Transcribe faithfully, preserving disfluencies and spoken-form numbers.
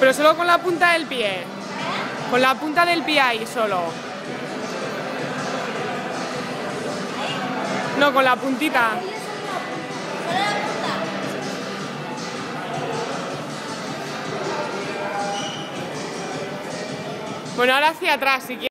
Pero solo con la punta del pie. Con la punta del pie ahí solo. No, con la puntita. Bueno, ahora hacia atrás si quieres.